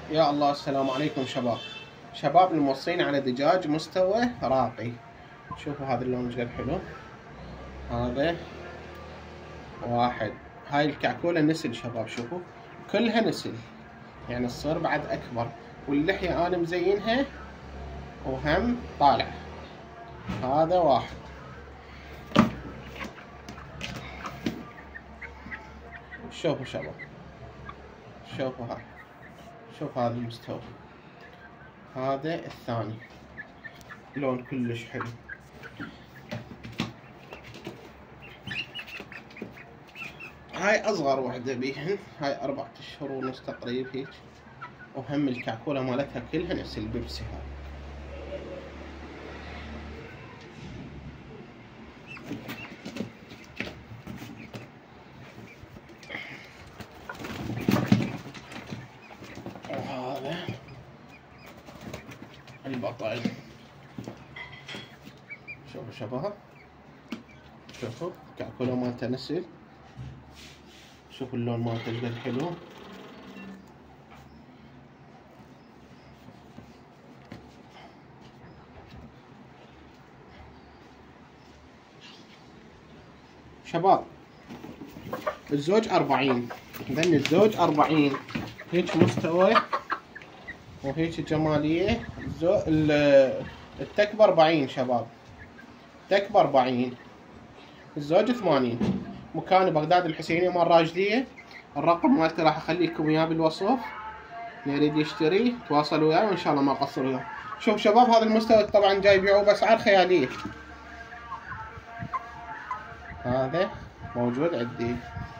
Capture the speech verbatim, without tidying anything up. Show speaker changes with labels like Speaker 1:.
Speaker 1: يا الله، السلام عليكم شباب. شباب الموصين على دجاج مستوى راقي. شوفوا هذا اللون ايش قد حلو. هذا واحد. هاي الكعكولة نسل شباب، شوفوا كلها نسل، يعني تصير بعد اكبر. واللحية انا مزينها وهم طالع. هذا واحد. شوفوا شباب، شوفوا هاي، شوف هذا المستوى. هذا الثاني لون كلش حلو. هاي اصغر وحدة بيهن، هاي اربعة اشهر ونص تقريبا هيك. وهم الكعكولة مالتها كلها نفس البيبسي هاي. وهذا البطل. شوفوا شباب، شوفوا الكعكولة مالته نسل. شوفوا اللون مالته ايش قد حلو. شباب الزوج أربعين، ذن الزوج أربعين. هيك مستوى وهيك جمالية. الزو... التكبر أربعين شباب، تكبر أربعين. الزوج ثمانين. مكان بغداد الحسينية مال راجدية. الرقم مالته راح اخليكم اياه بالوصف، اللي يريد يشتري تواصلوا وياي وان شاء الله ما اقصر وياه. شوف شباب هذا المستوى طبعا جاي يبيعوه باسعار خيالية. هذا موجود عندي.